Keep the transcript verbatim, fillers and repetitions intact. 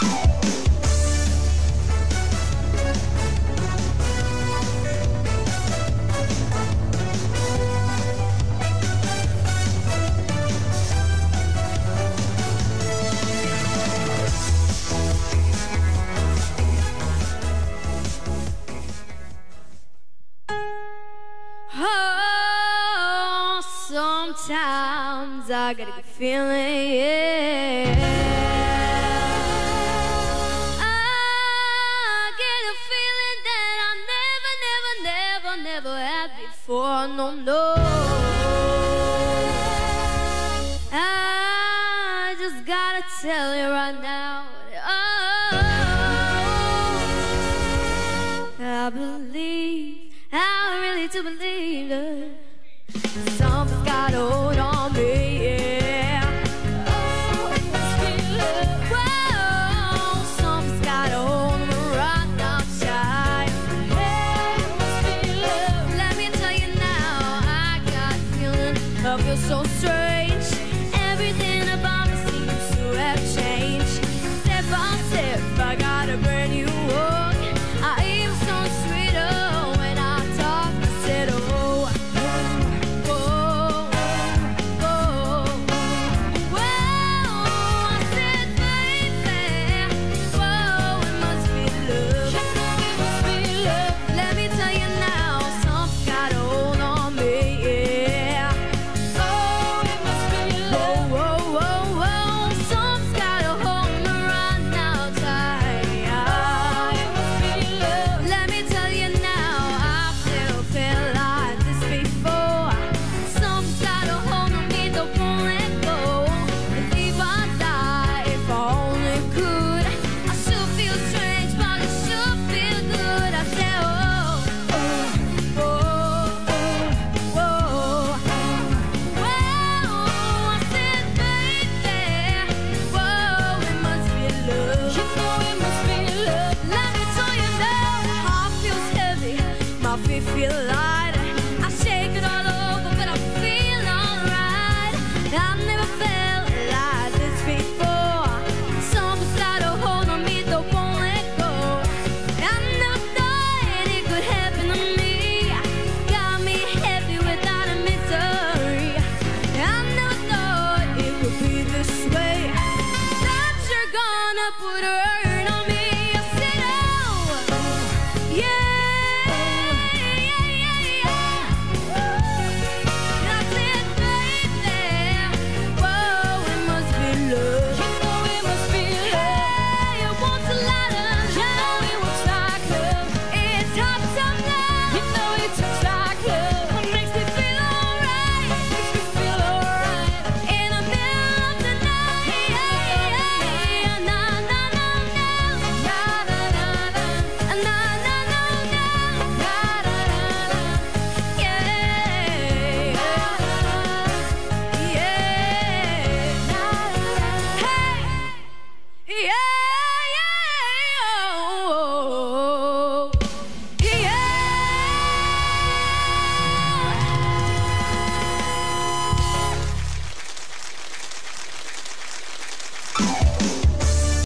Oh, sometimes I get a good feeling, yeah. I get a feeling that I never, never, never, never had before, no, no. I just gotta tell you right now, oh, I believe, I really do believe that something's got a hold on me, yeah. Oh, it must be love. Whoa, something's got a hold on me right now, child. Hey, it must be love. Let me tell you now, I got a feeling I feel so strange. Everything about me seems to have changed. Step by step, I got a brand new walk. I even so sweeter when I talk. I said, oh, oh, oh, oh. Whoa, I said, baby, whoa, it must be love. You know it must be love. Let me tell you now, something's got a hold on me, yeah. Oh, it must be love. Whoa, whoa, whoa, whoa, something's got a hold on me right now, tight. It must be love. Let me tell you now, I've never felt like this before. Something's got a hold on me, don't won't let go. And if I die, if I only could, I should feel strange, but it should feel good. I said, oh, oh, oh, oh, oh. Whoa, I said, baby, whoa, it must be love. You know it must be love. Let me tell you now, heart feels heavy, my feet feel light. I shake it all over, but I feel alright. I've never felt like this before. Something's got a hold on me, don't won't let go. I never thought it could happen to me. Got me happy without a misery. I never thought it would be this way. That you're gonna put her